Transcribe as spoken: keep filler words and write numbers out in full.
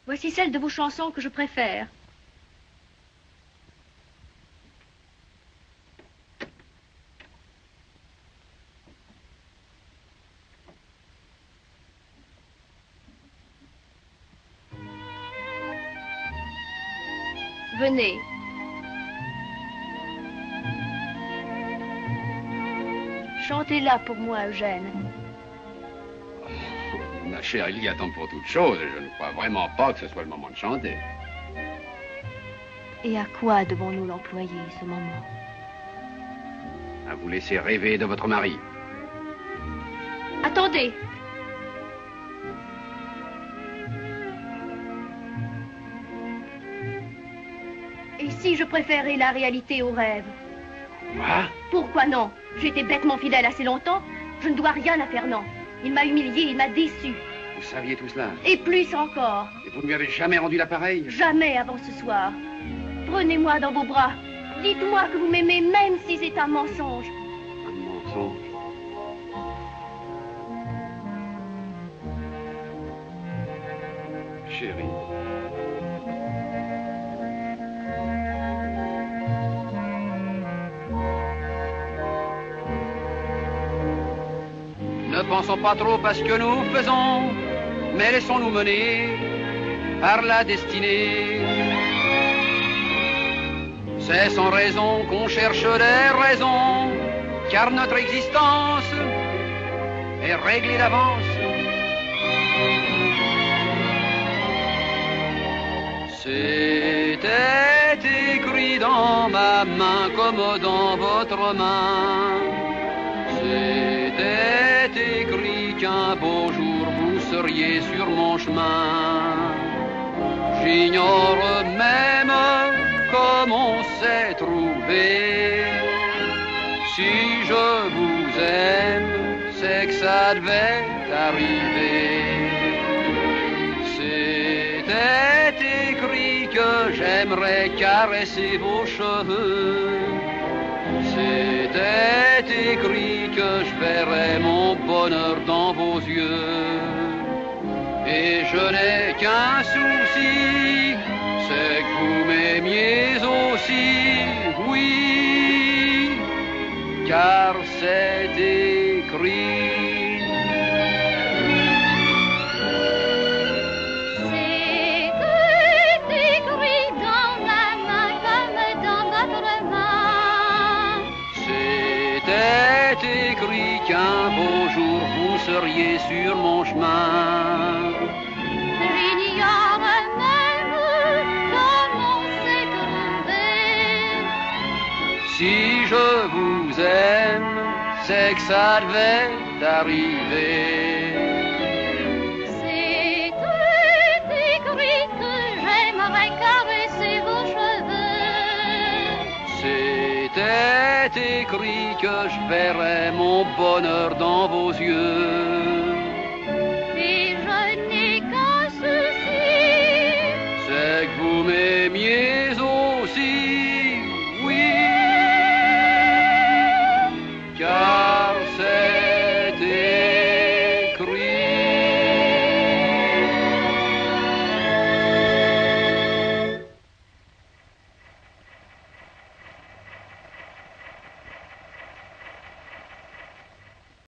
Voici celle de vos chansons que je préfère. Venez. Chantez-la pour moi, Eugène. Oh, ma chère, il y a temps pour toute chose. Je ne crois vraiment pas que ce soit le moment de chanter. Et à quoi devons-nous l'employer, ce moment? À vous laisser rêver de votre mari. Attendez. Et si je préférais la réalité au rêve? Quoi? Pourquoi non? J'ai été bêtement fidèle assez longtemps. Je ne dois rien à Fernand. Il m'a humilié, il m'a déçu. Vous saviez tout cela? Et plus encore. Et vous ne lui avez jamais rendu l'appareil? Jamais avant ce soir. Prenez-moi dans vos bras. Dites-moi que vous m'aimez même si c'est un mensonge. Un mensonge? Chérie. Ne pensons pas trop à ce que nous faisons, mais laissons-nous mener par la destinée. C'est sans raison qu'on cherche des raisons, car notre existence est réglée d'avance. C'était écrit dans ma main comme dans votre main. C'était écrit qu'un beau jour vous seriez sur mon chemin. J'ignore même comment on s'est trouvé. Si je vous aime, c'est que ça devait arriver. C'était écrit que j'aimerais caresser vos cheveux. C'était écrit que je verrais mon bonheur dans vos yeux. Et je n'ai qu'un souci, c'est que vous m'aimiez aussi, oui, car c'est écrit. C'était écrit qu'un beau jour vous seriez sur mon chemin. J'ignore même comment c'est trouvé. Si je vous aime, c'est que ça devait arriver. C'était écrit que j'aimerais caresser vos cheveux. C'était écrit que je verrais mon bonheur dans vos yeux.